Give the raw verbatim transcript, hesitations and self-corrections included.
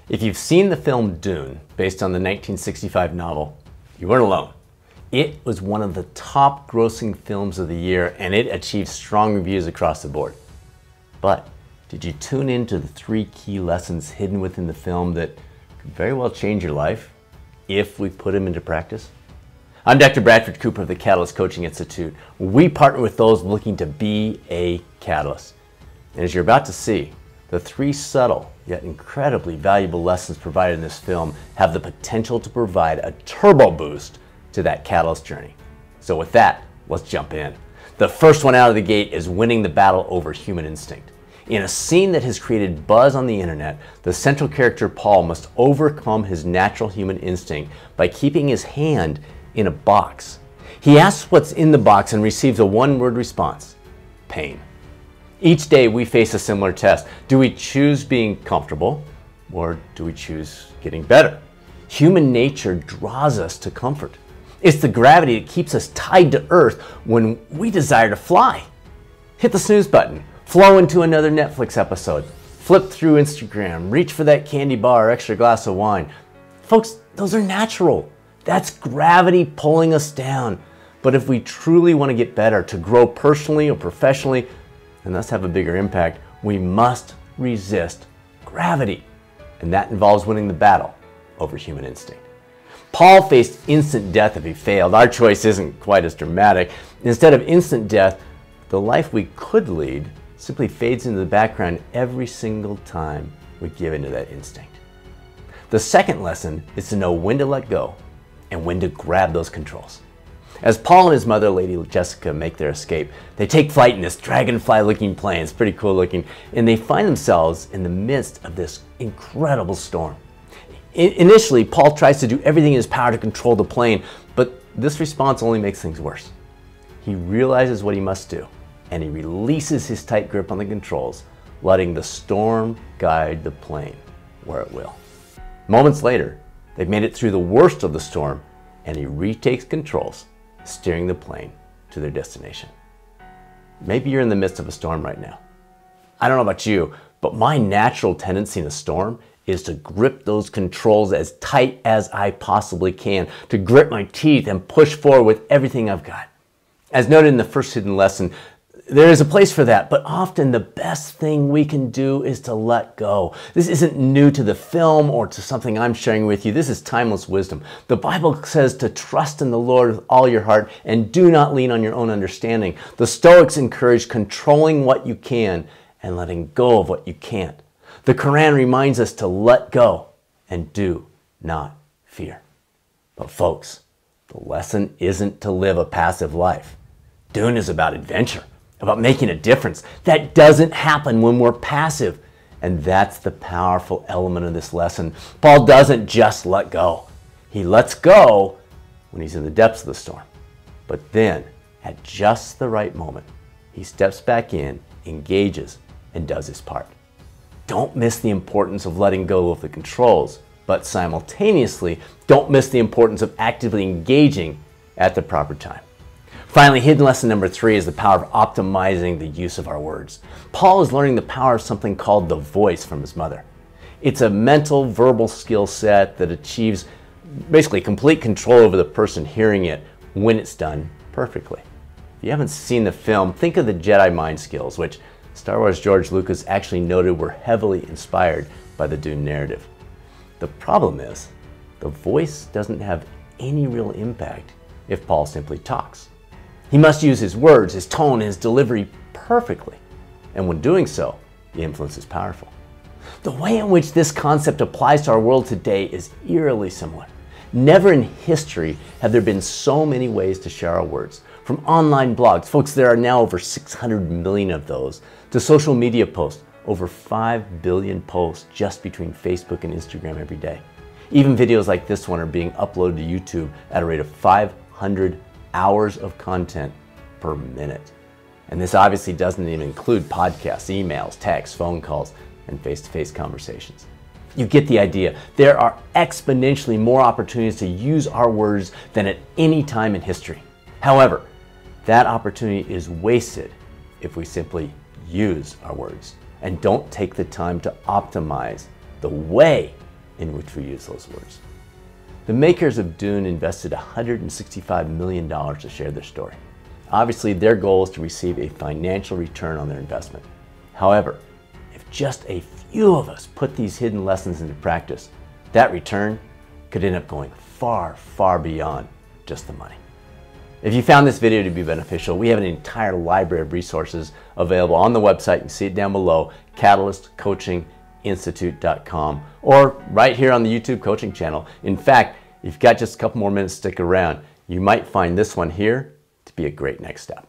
If you've seen the film Dune, based on the nineteen sixty-five novel, you weren't alone. It was one of the top grossing films of the year, and it achieved strong reviews across the board. But did you tune into the three key lessons hidden within the film that could very well change your life if we put them into practice? I'm Doctor Bradford Cooper of the Catalyst Coaching Institute. We partner with those looking to be a catalyst. And as you're about to see, the three subtle yet incredibly valuable lessons provided in this film have the potential to provide a turbo boost to that catalyst journey. So with that, let's jump in. The first one out of the gate is winning the battle over human instinct. In a scene that has created buzz on the internet, the central character Paul must overcome his natural human instinct by keeping his hand in a box. He asks what's in the box and receives a one-word response: pain. Each day we face a similar test. Do we choose being comfortable, or do we choose getting better? Human nature draws us to comfort. It's the gravity that keeps us tied to earth when we desire to fly. Hit the snooze button, flow into another Netflix episode, flip through Instagram, reach for that candy bar or extra glass of wine. Folks, those are natural. That's gravity pulling us down. But if we truly want to get better, to grow personally or professionally, and thus have a bigger impact, we must resist gravity. And that involves winning the battle over human instinct. Paul faced instant death if he failed. Our choice isn't quite as dramatic. Instead of instant death, the life we could lead simply fades into the background every single time we give into that instinct. The second lesson is to know when to let go and when to grab those controls. As Paul and his mother, Lady Jessica, make their escape, they take flight in this dragonfly-looking plane. It's pretty cool looking. And they find themselves in the midst of this incredible storm. I- initially, Paul tries to do everything in his power to control the plane, but this response only makes things worse. He realizes what he must do, and he releases his tight grip on the controls, letting the storm guide the plane where it will. Moments later, they've made it through the worst of the storm, and he retakes controls, steering the plane to their destination. Maybe you're in the midst of a storm right now. I don't know about you, but my natural tendency in a storm is to grip those controls as tight as I possibly can, to grip my teeth and push forward with everything I've got. As noted in the first hidden lesson, there is a place for that, but often the best thing we can do is to let go. This isn't new to the film or to something I'm sharing with you. This is timeless wisdom. The Bible says to trust in the Lord with all your heart and do not lean on your own understanding. The Stoics encourage controlling what you can and letting go of what you can't. The Quran reminds us to let go and do not fear. But folks, the lesson isn't to live a passive life. Dune is about adventure, about making a difference. That doesn't happen when we're passive. And that's the powerful element of this lesson. Paul doesn't just let go. He lets go when he's in the depths of the storm. But then, at just the right moment, he steps back in, engages, and does his part. Don't miss the importance of letting go of the controls, but simultaneously, don't miss the importance of actively engaging at the proper time. Finally, hidden lesson number three is the power of optimizing the use of our words. Paul is learning the power of something called the voice from his mother. It's a mental, verbal skill set that achieves basically complete control over the person hearing it when it's done perfectly. If you haven't seen the film, think of the Jedi mind skills, which Star Wars George Lucas actually noted were heavily inspired by the Dune narrative. The problem is, the voice doesn't have any real impact if Paul simply talks. He must use his words, his tone, his delivery perfectly. And when doing so, the influence is powerful. The way in which this concept applies to our world today is eerily similar. Never in history have there been so many ways to share our words. From online blogs, folks, there are now over six hundred million of those, to social media posts, over five billion posts just between Facebook and Instagram every day. Even videos like this one are being uploaded to YouTube at a rate of five hundred hours of content per minute. And this obviously doesn't even include podcasts, emails, texts, phone calls, and face-to-face conversations. You get the idea. There are exponentially more opportunities to use our words than at any time in history. However, that opportunity is wasted if we simply use our words and don't take the time to optimize the way in which we use those words. The makers of Dune invested one hundred sixty-five million dollars to share their story. Obviously, their goal is to receive a financial return on their investment. However, if just a few of us put these hidden lessons into practice, that return could end up going far, far beyond just the money. If you found this video to be beneficial, we have an entire library of resources available on the website. You can see it down below, catalyst coaching institute dot com, or right here on the YouTube coaching channel. In fact, if you've got just a couple more minutes to stick around, you might find this one here to be a great next step.